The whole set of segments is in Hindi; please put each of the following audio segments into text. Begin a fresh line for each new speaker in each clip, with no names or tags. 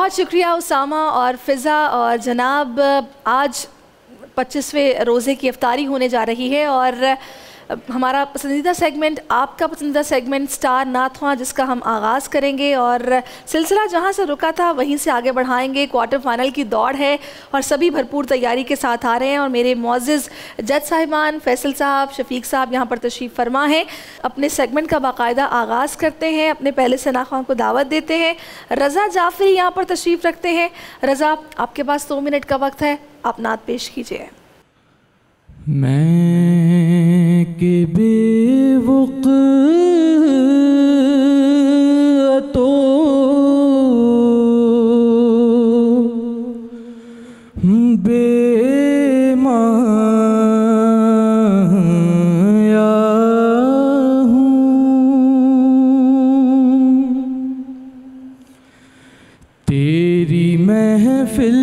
बहुत शुक्रिया उसामा और फ़िज़ा और जनाब। आज 25वें रोज़े की इफ्तारी होने जा रही है और हमारा पसंदीदा सेगमेंट, आपका पसंदीदा सेगमेंट स्टार नाथवा, जिसका हम आगाज़ करेंगे और सिलसिला जहां से रुका था वहीं से आगे बढ़ाएंगे। क्वार्टर फाइनल की दौड़ है और सभी भरपूर तैयारी के साथ आ रहे हैं और मेरे मुअज़्ज़िज़ जज साहिबान, फैसल साहब, शफीक साहब यहाँ पर तशरीफ़ फरमा हैं। अपने सेगमेंट का बाकायदा आगाज़ करते हैं, अपने पहले सना ख़ान को दावत देते हैं। रज़ा जाफ़री यहाँ पर तशरीफ़ रखते हैं। रज़ा, आपके पास 2 मिनट का वक्त है, आप नात पेश कीजिए।
मैं के बेवक़्त तो बेमाया हूँ, तेरी महफ़िल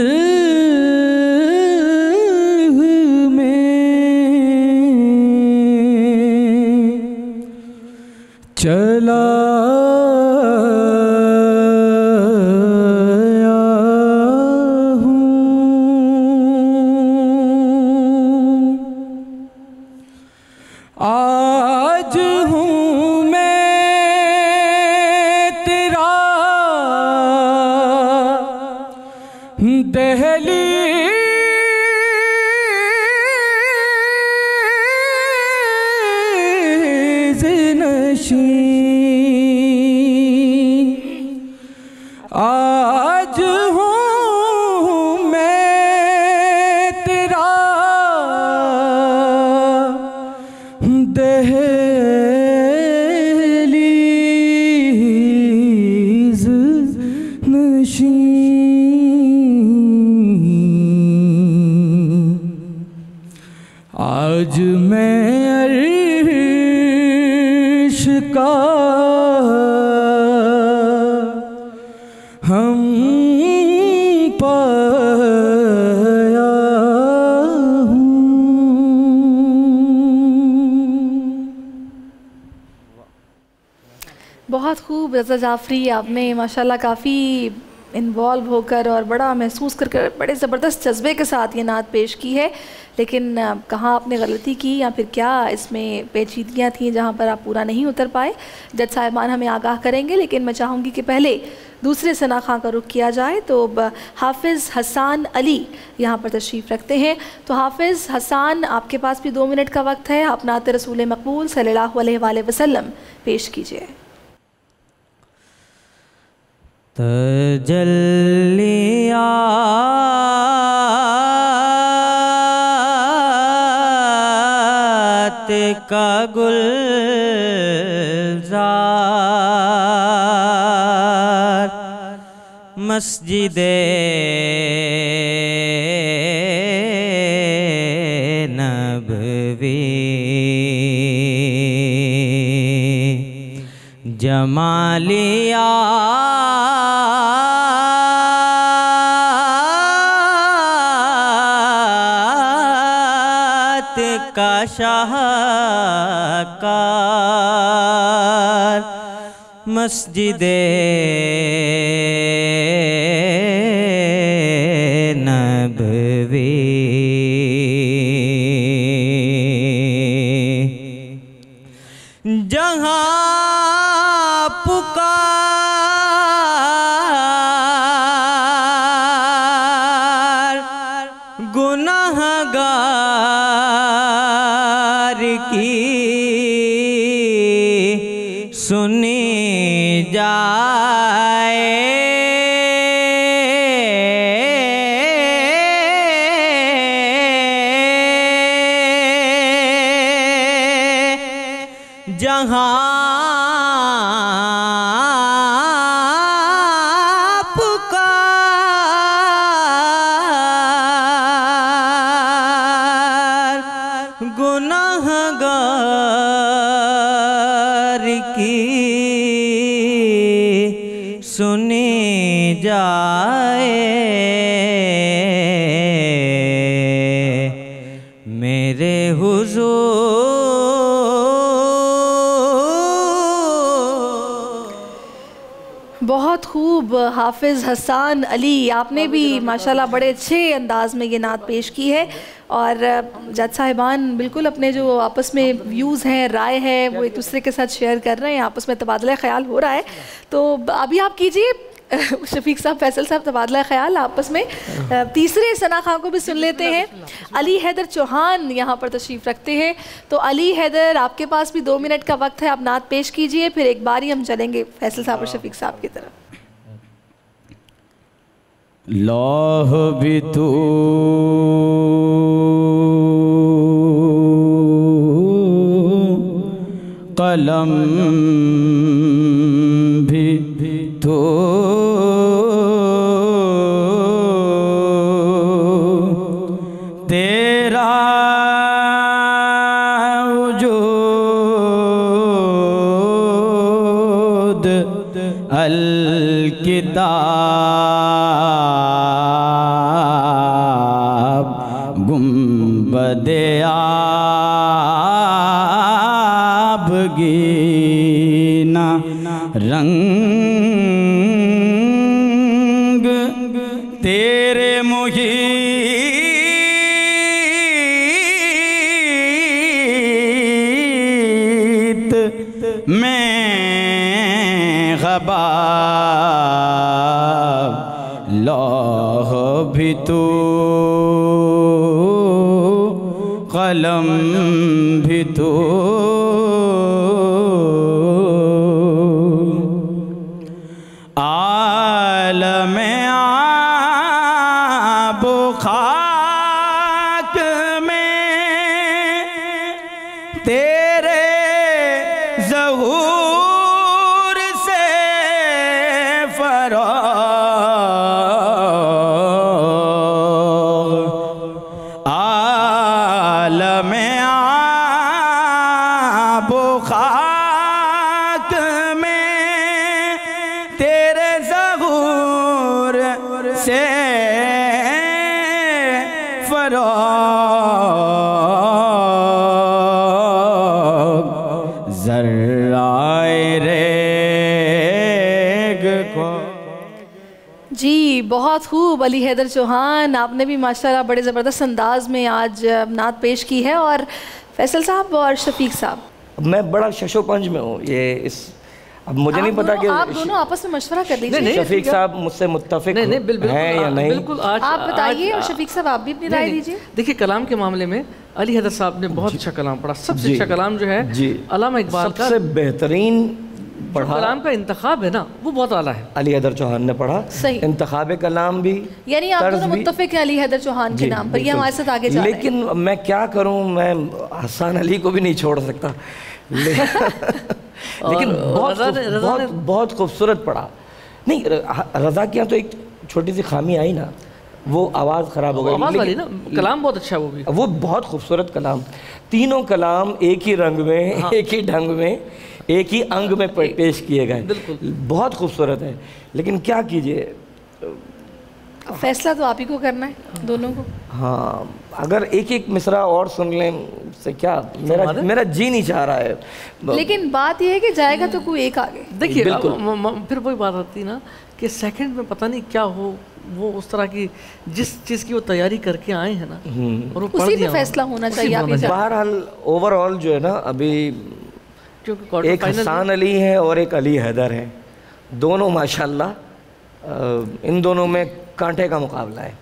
चला हूँ। आज हूँ मैं तेरा दहलीज़ नशीं, आज हूँ मैं तेरा दहलीज़ नशीं। आज मैं अर्श का हम पाया हूँ।
बहुत खूब रज़ा जाफ़री, आपने माशाल्लाह काफ़ी इन्वॉल्व होकर और बड़ा महसूस कर बड़े ज़बरदस्त जज्बे के साथ ये नात पेश की है। लेकिन कहाँ आपने गलती की या फिर क्या इसमें पेचीदगियाँ थीं जहाँ पर आप पूरा नहीं उतर पाए? जज साहिबान हमें आगाह करेंगे, लेकिन मैं चाहूँगी कि पहले दूसरे सना खां का रुख किया जाए। तो हाफिज़ हसन अली यहाँ पर तशरीफ़ रखते हैं। तो हाफिज़ हसन, आपके पास भी 2 मिनट का वक्त है, आप नात रसूल मकबूल सल्लल्लाहु अलैहि वसल्लम पेश कीजिए।
तजल्लियात का गुलज़ार मस्जिदे नबवी जमालियात का शाहकार मस्जिदे नबवी जहाँ पुकार गुनहगार की सुनी जाए, जहाँ पुकार गुनहगार की सुनी जाए, मेरे हुजूर।
बहुत खूब खूब हाफिज़ हसन अली, आपने भी माशाल्लाह बड़े अच्छे अंदाज में ये नात पेश की है। और जज साहिबान बिल्कुल अपने जो आपस में व्यूज़ हैं, राय है, वो एक दूसरे के साथ शेयर कर रहे हैं, आपस में तबादला ख्याल हो रहा है। तो अभी आप कीजिए शफीक साहब, फैसल साहब, तबादला ख्याल आपस में। तीसरे सना खां को भी सुन लेते हैं। अली हैदर चौहान यहाँ पर तशरीफ़ रखते हैं। तो अली हैदर, आपके पास भी 2 मिनट का वक्त है, आप नात पेश कीजिए, फिर एक बार ही हम चलेंगे फैसल साहब और शफीक साहब की तरफ।
लौह भी तू कलम भी तो तेरा वजूद अल-किताब गुंबदे आबगीना रंग तेरे मुहीत में गबाब लौह भी तू कलम भी तू आलम आब खाक में तेरे ज़हूर से फराग़ आलम आब खाक में तेरे ज़हूर से फराग़ ज़र्राए रेग को।
जी बहुत खूब अली हैदर चौहान, आपने भी माशाल्लाह बड़े ज़बरदस्त अंदाज में आज नात पेश की है। और फैसल साहब और शफीक साहब,
मैं बड़ा शशोपंज में हूँ ये इस, अब मुझे नहीं पता कि
आप दोनों आपस में मशवरा कर लीजिए।
शफीक साहब मुझसे मुत्तफिक हैं या नहीं,
बिल्कुल। आज
आप बताइए और शफीक साहब आप भी अपनी राय दीजिए।
देखिए, कलाम के मामले में अली हैदर साहब ने बहुत अच्छा कलाम पढ़ा। सबसे अच्छा कलाम जो है अल्लामा इकबाल का,
सबसे बेहतरीन पढ़ा
कलाम का इंतखाब है ना, वो बहुत आला है।
अली हैदर चौहान ने पढ़ा।
सही
इंतखाब कलाम भी,
यानी आप दोनों मुत्तफिक हैं अली हैदर चौहान के नाम पर, ये हमारे साथ आगे जा रहे हैं।
लेकिन मैं क्या करूं, मैं हसन अली को भी नहीं छोड़ सकता। लेकिन बहुत खूबसूरत पढ़ा। नहीं, रज़ा के यहाँ तो एक छोटी सी खामी आई ना, वो आवाज़ ख़राब हो गई।
आवाज़ वाली ना, कलाम बहुत अच्छा है वो भी।
वो बहुत खूबसूरत कलाम, तीनों कलाम एक ही रंग में, एक ही ढंग में, एक ही अंग में पेश किए गए, बहुत खूबसूरत है। लेकिन क्या कीजिए,
फैसला तो आप ही को करना है दोनों को।
हाँ, अगर एक एक मिसरा और सुन लें से क्या, मेरा जी नहीं चाह रहा है।
लेकिन बात यह है कि जाएगा तो कोई एक आगे।
देखिए फिर वही बात आती ना कि सेकंड में पता नहीं क्या हो, वो उस तरह की जिस चीज़ की वो तैयारी करके आए हैं ना, और वो
उसी पे फैसला होना चाहिए।
बहरहाल ओवरऑल जो है ना, अभी एक हसन अली है और एक अली हैदर है, दोनों माशाल्लाह, इन दोनों में कांटे का मुकाबला है।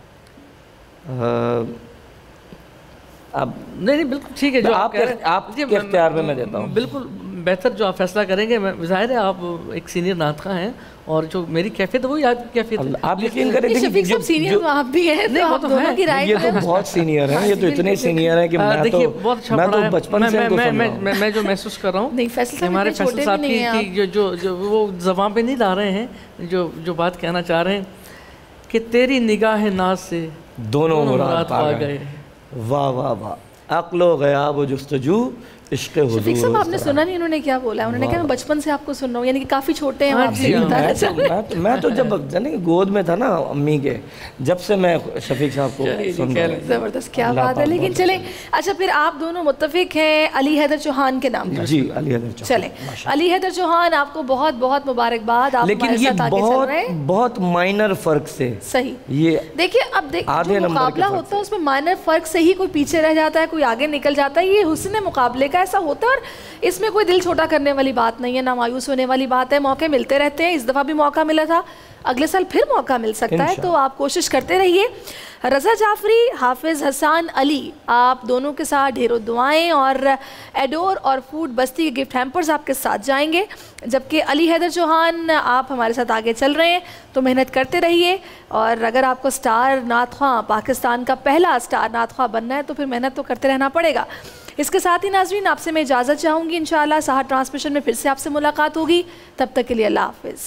अब
नहीं बिल्कुल ठीक है, जो
आपके इख्तियार में मैं देता हूँ।
बिल्कुल बेहतर जो आप फैसला करेंगे। ज़ाहिर है आप एक सीनियर नातखा हैं, और जो मेरी कैफियत है वही आपकी कैफियत है।
आप यकीन करें,
शफीक साहब सीनियर तो आप भी हैं, तो आप दोनों की राय,
ये तो बहुत सीनियर हैं, ये तो इतने सीनियर हैं कि मैं तो बचपन से
मैं जो महसूस कर रहा हूँ हमारे फैसल साहब की जो वो ज़बान पे नहीं ला रहे हैं, जो बात कहना चाह रहे हैं कि तेरी निगाह नाज से
दोनों मुराद पा गए। वाह वाह वाह, अक्लो गया वो जुस्तजू इश्क़ हुज़ूर।
शफीक साहब आपने सुना नहीं उन्होंने क्या बोला? उन्होंने कहा मैं बचपन से आपको सुन रहा हूँ, यानी कि काफ़ी छोटे हैं आपसे।
मैं तो जब जाने गोद में था ना अम्मी के, जब से मैं शफीक साहब को सुन रहा हूँ।
ज़बरदस्त, क्या बात है। लेकिन चले, अच्छा फिर आप दोनों मुत्तफिक हैं अली हैदर चौहान के नाम पर?
जी, अली हैदर चौहान।
चले, अली हैदर चौहान आपको बहुत बहुत मुबारकबाद। आप
लेकिन ये बहुत माइनर फ़र्क से
सही,
ये
देखिए अब देखिए जो मुकाबला होता है उसमें माइनर फ़र्क से ही कोई पीछे रह जाता है, कोई आगे निकल जाता है। ये हुस्न मुकाबले का ऐसा होता है और इसमें कोई दिल छोटा करने वाली बात नहीं है, ना मायूस होने वाली बात है। मौके मिलते रहते हैं, इस दफ़ा भी मौका मिला था, अगले साल फिर मौका मिल सकता है, तो आप कोशिश करते रहिए। रज़ा जाफरी, हाफिज़ हसन अली, आप दोनों के साथ ढेरों दुआएं और एडोर और फूड बस्ती के गिफ्ट हैम्पर्स आपके साथ जाएंगे। जबकि अली हैदर चौहान आप हमारे साथ आगे चल रहे हैं, तो मेहनत करते रहिए। और अगर आपको स्टार नात ख्वां, पाकिस्तान का पहला स्टार नात ख्वां बनना है, तो फिर मेहनत तो करते रहना पड़ेगा। इसके साथ ही नाज़रीन आपसे मैं इजाज़त चाहूँगी, इंशाअल्लाह साहा ट्रांसमिशन में फिर से आपसे मुलाकात होगी। तब तक के लिए अल्लाह हाफ़िज़।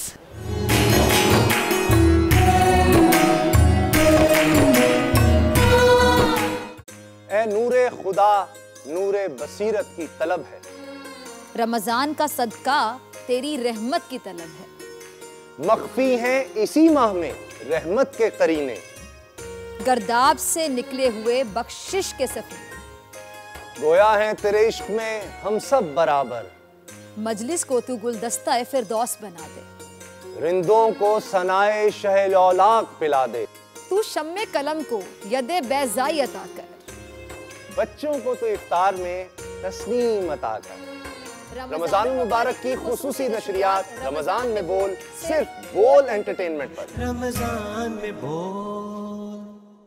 ए नूरे खुदा, नूरे बसीरत की तलब है,
रमज़ान का सदका तेरी रहमत की तलब है।
मख्फी हैं इसी माह में रहमत के करीने,
गर्दाब से निकले हुए बख्शिश के सफ़ीने,
गोया हैं तेरे इश्क में हम सब बराबर,
मजलिस को तू गुलदस्ता फिरदौस बना दे,
रिंदों को सनाए शहलौलाक पिला दे,
तू शम्मे कलम को यदे बैज़ाई अता कर,
बच्चों को तो इफ्तार में तस्नीम अता कर। रमजान मुबारक की खुसूसी नशरियात रमजान में बोल, सिर्फ बोल एंटरटेनमेंट पर।
रमजान में बोल।